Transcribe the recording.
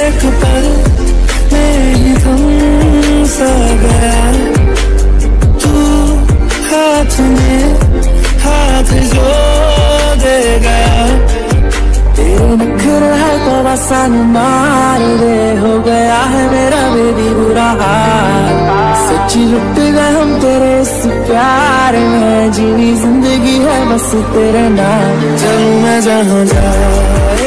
एक पल में ही थम सा गया, तू हाथ में हाथ जो दे गया। तेरे नखरे है तो बसन मार दे, हो गया है मेरा बेबी बुरा हाल। सच्ची लुट गए हम तेरे इस प्यार में, जीवी जिंदगी है बस तेरे नाम। चलूं मैं जहाँ जाए